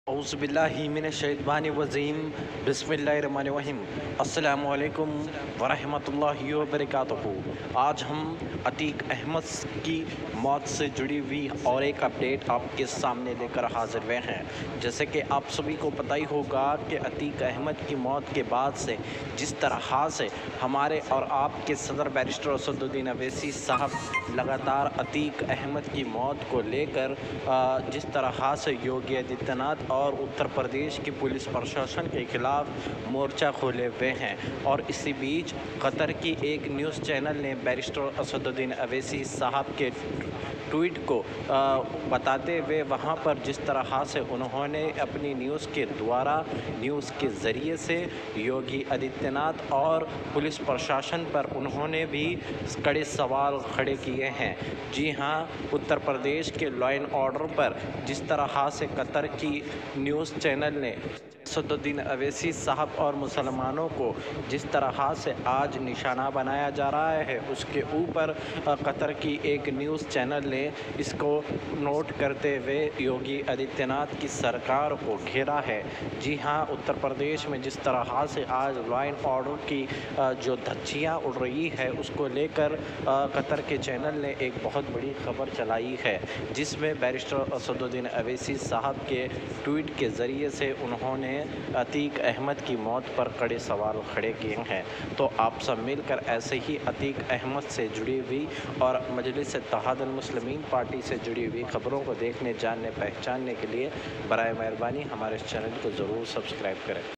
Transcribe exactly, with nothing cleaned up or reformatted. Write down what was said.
अऊज़ु बिल्लाहि मिनश्शैतानिर्रजीम बिस्मिल्लाहिर्रहमानिर्रहीम अस्सलामु अलैकुम वरहमतुल्लाहि वबरकातुहू। आज हम अतीक अहमद की मौत से जुड़ी हुई और एक अपडेट आपके सामने लेकर हाजिर हुए हैं। जैसे कि आप सभी को पता ही होगा कि अतीक अहमद की मौत के बाद से जिस तरह से हमारे और आपके सदर बैरिस्टर असदुद्दीन अवैसी साहब लगातार अतीक अहमद की मौत को लेकर जिस तरह से योगी आदित्यनाथ और उत्तर प्रदेश की पुलिस प्रशासन के खिलाफ मोर्चा खोले हुए हैं, और इसी बीच कतर की एक न्यूज़ चैनल ने बैरिस्टर असदुद्दीन अवैसी साहब के ट्वीट को आ, बताते हुए वहां पर जिस तरह से उन्होंने अपनी न्यूज़ के द्वारा न्यूज़ के ज़रिए से योगी आदित्यनाथ और पुलिस प्रशासन पर उन्होंने भी कड़े सवाल खड़े किए हैं। जी हां, उत्तर प्रदेश के लॉ एंड ऑर्डर पर जिस तरह से कतर की न्यूज़ चैनल ने असदुद्दीन अवैसी साहब और मुसलमानों को जिस तरह से आज निशाना बनाया जा रहा है, उसके ऊपर कतर की एक न्यूज़ चैनल ने इसको नोट करते हुए योगी आदित्यनाथ की सरकार को घेरा है। जी हां, उत्तर प्रदेश में जिस तरह से आज लॉ एंड ऑर्डर की जो धज्जियां उड़ रही है, उसको लेकर कतर के चैनल ने एक बहुत बड़ी खबर चलाई है, जिसमें बैरिस्टर असदुद्दीन अवैसी साहब के ट्वीट के ज़रिए से उन्होंने अतीक अहमद की मौत पर कड़े सवाल खड़े किए हैं। तो आप सब मिलकर ऐसे ही अतीक अहमद से जुड़ी हुई और मजलिस इत्तेहादुल मुस्लिमीन पार्टी से जुड़ी हुई खबरों को देखने, जानने, पहचानने के लिए बराए मेहरबानी हमारे इस चैनल को ज़रूर सब्सक्राइब करें।